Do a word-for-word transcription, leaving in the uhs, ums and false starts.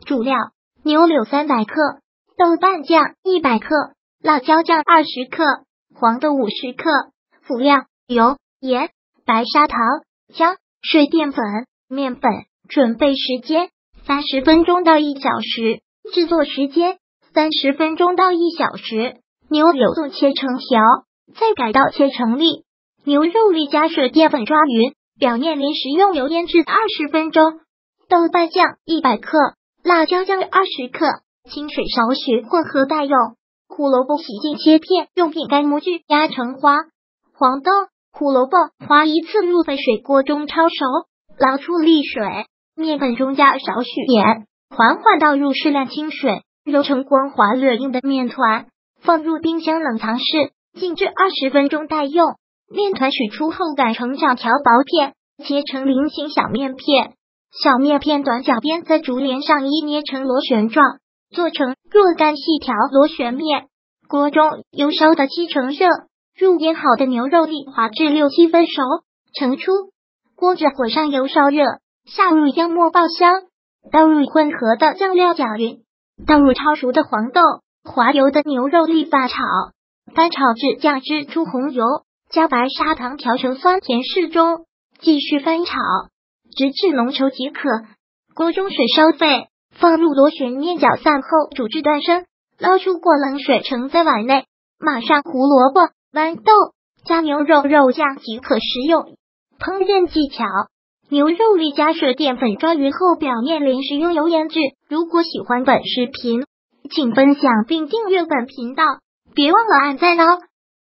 主料：牛柳三百克，豆瓣酱一百克，辣椒酱二十克，黄豆五十克。辅料：油、盐、白砂糖、姜、水、淀粉、面粉。准备时间：三十分钟到一小时。制作时间：三十分钟到一小时。牛柳素切成条，再改刀切成粒。牛肉粒加水淀粉抓匀，表面淋食用油腌制二十分钟。豆瓣酱一百克，辣椒酱二十克，清水少许混合待用。胡萝卜洗净切片，用饼干模具压成花。黄豆、胡萝卜花一次入沸水锅中焯熟，捞出沥水。面粉中加少许盐，缓缓倒入适量清水，揉成光滑略硬的面团，放入冰箱冷藏室静置二十分钟待用。面团取出后擀成长条薄片，切成菱形小面片。小面片短角边在竹帘上一捏成螺旋状，做成若干细条螺旋面。锅中油烧的七成热，入腌好的牛肉粒滑至六七分熟，盛出。锅子火上油烧热，下入姜末爆香，倒入混合的酱料搅匀，倒入焯熟的黄豆，滑油的牛肉粒翻炒，翻炒至酱汁出红油，加白砂糖调成酸甜适中，继续翻炒，直至浓稠即可。锅中水烧沸，放入螺旋面搅散后煮至断生，捞出过冷水盛在碗内，码上胡萝卜、豌豆，加牛肉肉酱即可食用。烹饪技巧：牛肉粒加水淀粉抓匀后，表面淋食用油腌制。如果喜欢本视频，请分享并订阅本频道，别忘了按赞哦。